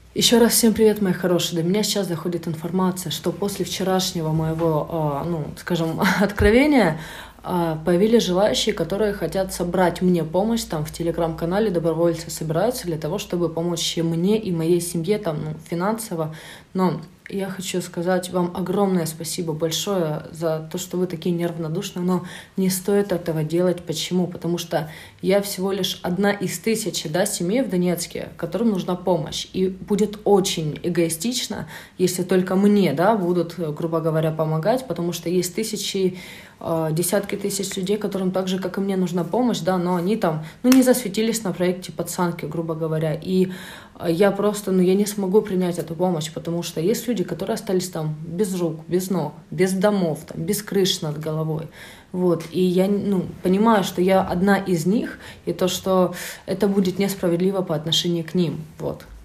Еще раз всем привет, мои хорошие. До меня сейчас доходит информация, что после вчерашнего моего, скажем, откровения появились желающие, которые хотят собрать мне помощь. Там в телеграм-канале добровольцы собираются для того, чтобы помочь мне и моей семье там, финансово. Но я хочу сказать вам огромное спасибо большое за то, что вы такие неравнодушны, но не стоит этого делать. Почему? Потому что я всего лишь одна из тысячи семей в Донецке, которым нужна помощь. И будет очень эгоистично, если только мне будут, грубо говоря, помогать, потому что есть тысячи, десятки тысяч людей, которым так же, как и мне, нужна помощь, но они там, не засветились на проекте «Пацанки», грубо говоря, и я просто, я не смогу принять эту помощь, потому что есть люди, которые остались там без рук, без ног, без домов, там, без крыш над головой. Вот. И я понимаю, что я одна из них, и то, что это будет несправедливо по отношению к ним. Вот.